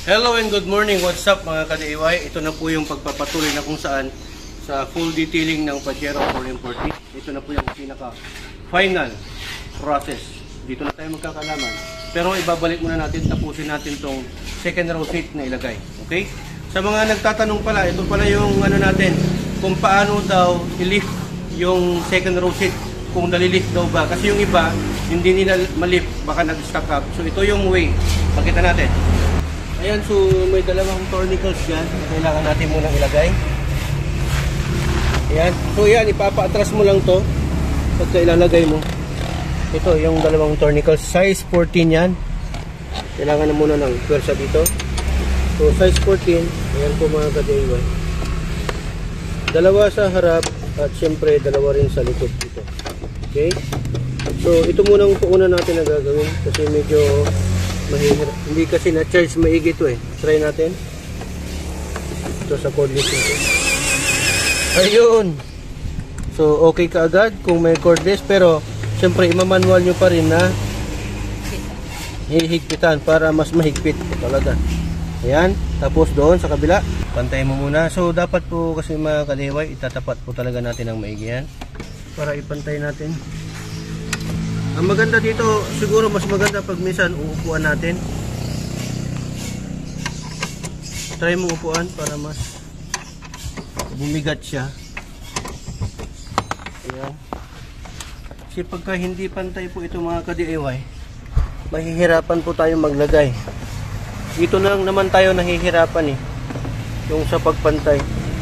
Hello and good morning, what's up mga ka-DIY? Ito na po yung pagpapatuloy na kung saan sa full detailing ng Pajero 4M40. Ito na po yung pinaka final process. Dito na tayo magkakalaman. Pero ibabalik muna natin, tapusin natin tong second row seat na ilagay. Okay? Sa mga nagtatanong pala, ito pala yung ano natin, kung paano daw i-lift yung second row seat, kung nalilift daw ba. Kasi yung iba, hindi nila malift, baka nag-stack up. So ito yung way. Pakita natin. Ayan, so may dalawang tournicles dyan na kailangan natin munang ilagay. Ayan, so yan, ipapa-atras mo lang to pagka ilalagay mo. Ito, yung dalawang tournicles, size 14 yan. Kailangan na muna ng pwersa dito. So size 14, ayan po mga ka-DIY. Dalawa sa harap at syempre dalawa rin sa likod dito. Okay? So ito munang pauna natin na gagawin kasi medyo mahirap. Hindi kasi na-charge maigi ito eh. Try natin. Ito sa cordless nito. Ayun. So okay ka agad kung may cordless, pero siyempre imamanual nyo pa rin na hihigpitan para mas mahigpit talaga. Ayan. Tapos doon sa kabila, pantay mo muna. So dapat po kasi mga ka-DIY, itatapat po talaga natin ang maigi yan para ipantay natin. Ang maganda dito, siguro mas maganda pag minsan uupuan natin. Try mo upuan para mas bumigat siya. Ayan. Kasi pagka hindi pantay po ito mga ka-DIY, mahihirapan po tayo maglagay. Dito na lang naman tayo nahihirapan eh, yung sa pagpantay.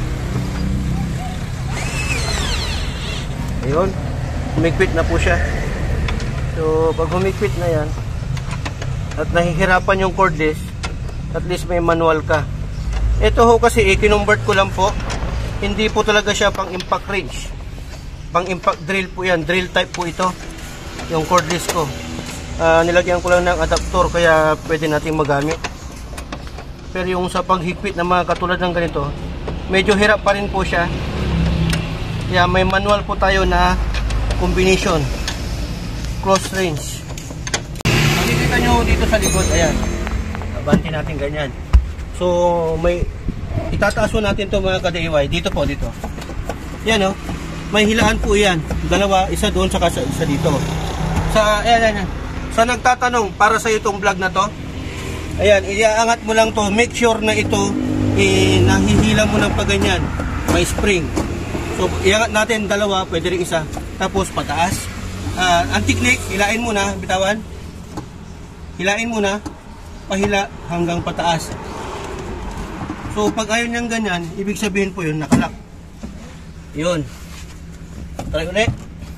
Ayun, humigpit na po siya. So, pag humigpit na yan at nahihirapan yung cordless, at least may manual ka. Ito ho kasi i-convert ko lang po. Hindi po talaga siya pang impact wrench. Pang impact drill po yan. Drill type po ito. Yung cordless ko. Nilagyan ko lang ng adapter kaya pwede nating magamit. Pero yung sa paghigpit na mga katulad ng ganito, medyo hirap pa rin po siya. Kaya may manual po tayo na combination. Close range. Makikita nyo dito sa likod, ayan. Abanti natin ganyan. So, may itataas po natin to mga ka-DIY. Dito po, dito. Yan o. May hilaan po yan. Dalawa, isa doon, saka isa dito. Ayan. Sa nagtatanong, para sa itong vlog na to, ayan, iaangat mo lang to. Make sure na ito, nahihila mo ng paganyan. May spring. So, iangat natin dalawa, pwede rin isa. Tapos, pataas. Ang technique, hilain muna, bitawan. Hilain muna, pahila hanggang pataas. So pag ayaw niyang ganyan, ibig sabihin po yun, nakalak. Yun. Try ulit.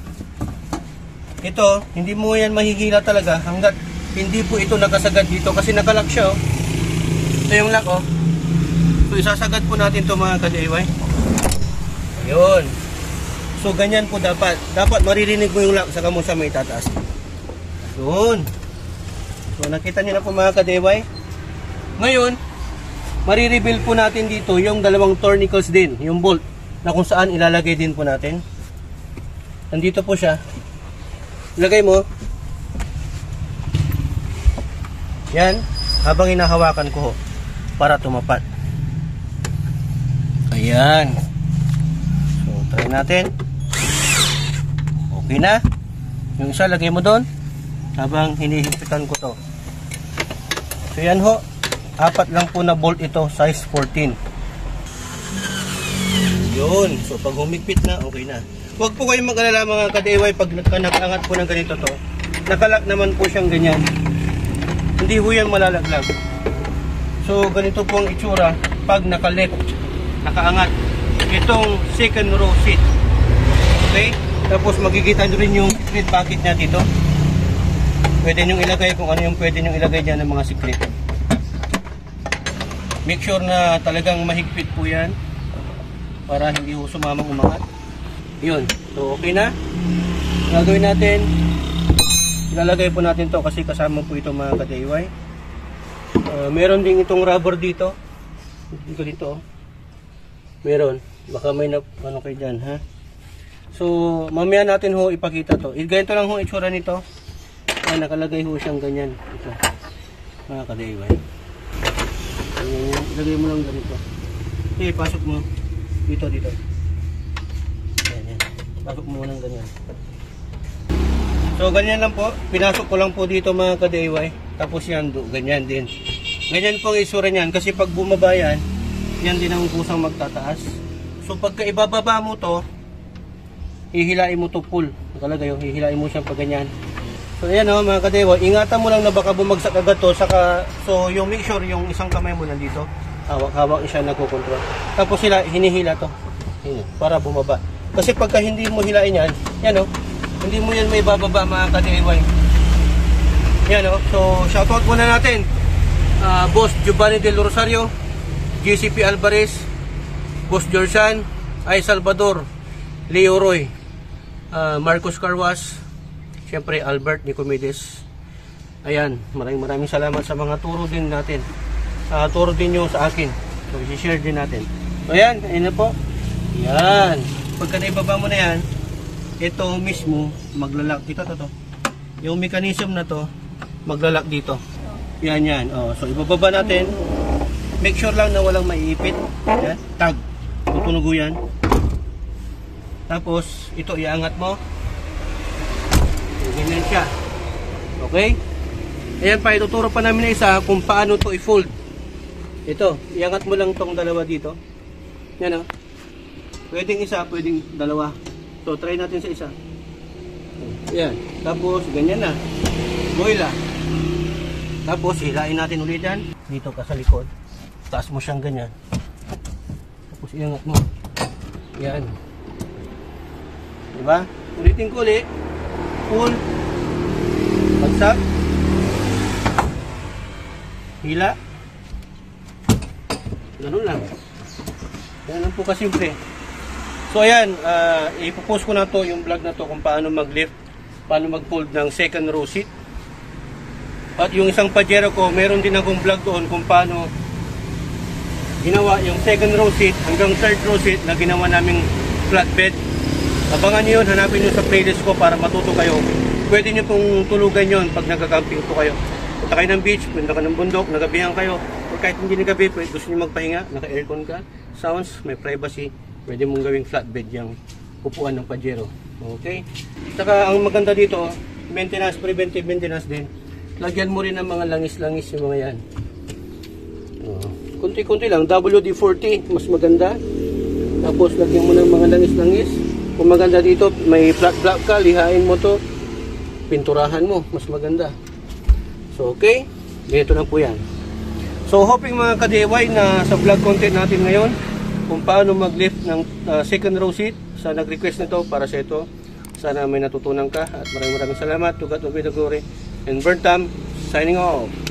Ito, hindi mo yan mahihila talaga hanggat hindi po ito nakasagad dito kasi nakalak siya. Oh. Ito yung lock. Oh. So isasagad po natin ito mga ka-DIY. Yun. So ganyan po dapat. Dapat maririnig mo yung lock saka mo sa may tataas. Yun. So nakita niyo na po mga ka-DIY. Ngayon, marireveal po natin dito yung dalawang tournicles din, yung bolt na kung saan ilalagay din po natin. Nandito po siya. Ilagay mo. Yan, habang hinahawakan ko para tumapat. Ayan. So try natin. Okay na. Yung isa lagay mo doon habang hinihigpitan ko to. So yan ho. Apat lang po na bolt ito. Size 14. Yun. So pag humigpit na, okay na. Huwag po kayong mag-alala mga ka-DIY pag nag-angat po ng ganito to. Nakalak naman po siyang ganyan. Hindi ho yan malalaglag. So ganito po ang itsura pag naka-left, nakaangat. Itong second row seat. Okay? Tapos magkikita nyo rin yung secret bucket niya dito. Pwede nyo ilagay kung ano yung pwede nyo ilagay dyan ng mga secret. Make sure na talagang mahigpit po yan para hindi ho sumamang umangat. Yun. So okay na. Gagawin natin, ilalagay po natin to kasi kasama po ito mga ka-DIY. Meron din itong rubber dito. Dito. Meron. Baka may ano kayo dyan, ha? So, mamaya natin ho ipakita to. Ganito lang ho itsura nito. Ay, nakalagay ho siyang ganyan. Ito. Mga ka-DIY. Ganyan, ilagay mo lang ganito. Okay, pasok mo. Dito. Ganyan. Pasok mo lang ganyan. So, ganyan lang po. Pinasok ko lang po dito mga ka-DIY. Tapos yan, ganyan din. Ganyan po ang isura niyan. Kasi pag bumaba yan, yan din ang kusang magtataas. So, pagka ibababa mo to, hihilain mo to full. Nakalagay yung hihilain mo siyang pag ganyan. So, ayan o mga ka-DIY. Ingatan mo lang na baka bumagsak agad to. So, yung make sure yung isang kamay mo nandito. Hawak-hawak siya nagkocontrol. Tapos hinihila to. Para bumaba. Kasi pagka hindi mo hilain yan, yan o. Hindi mo yan may bababa mga ka-DIY. Yan o. So, shoutout muna natin. Boss Giovanni Del Rosario, GCP Alvarez, Boss Jorsan, Ay Salvador, Leo Roy, Marcos Carwas, siyempre Albert Nicomedes. Ayan, maraming salamat sa mga turo din natin. Turo din nyo sa akin. So, i-share din natin. So, ayan na po. Ayan. Pagka naibaba mo na yan, ito mismo maglalak dito to. Yung mechanism na to maglalak dito. Yan. So ibababa natin. Make sure lang na walang maiipit. Yan, tag. Tutunog yan. Tapos ito iangat mo. Ganyan siya. Okay? Ayan pa, ituturo pa namin na isa kung paano to i-fold. Ito, iangat mo lang tong dalawa dito. Yan o. Pwedeng isa, pwedeng dalawa. So, try natin sa isa. Ayan. Tapos, ganyan na. Boila. Tapos, hilain natin ulit yan. Dito ka sa likod. Taas mo siyang ganyan. Tapos, iangat mo. Ayan. Diba? Ulitin ko ulit. Pull. Bagsak. Hila. Ganun lang. Ganun lang po kasimple. So ayan, ipopost ko na to yung vlog na to kung paano mag-lift, paano mag-fold ng second row seat. At yung isang pajero ko, meron din akong vlog doon kung paano ginawa yung second row seat hanggang third row seat na ginawa naming flatbed. Abangan nyo yun, hanapin nyo sa playlist ko para matuto kayo. Pwede nyo pong tulugan yun pag nagka-camping po kayo. Punta kayo ng beach, punta ka ng bundok, nagabihan kayo. O kahit hindi nagabi, gusto nyo magpahinga, naka-aircon ka, sounds, may privacy. Pwede mong gawing flatbed yung upuan ng pajero. Okay? Saka ang maganda dito, maintenance, preventive maintenance din. Lagyan mo rin ng mga langis-langis yung mga yan. Kunti-kunti lang, WD-40, mas maganda. Tapos lagyan mo ng mga langis-langis. Kung maganda dito, may flat block ka, lihain mo to, pinturahan mo, mas maganda. So okay, dito na po yan. So hoping mga ka-DIY na sa vlog content natin ngayon, kung paano mag-lift ng second row seat sa nag-request nito para sa ito. Sana may natutunan ka at maraming salamat. To God be the glory. And Berntam signing off.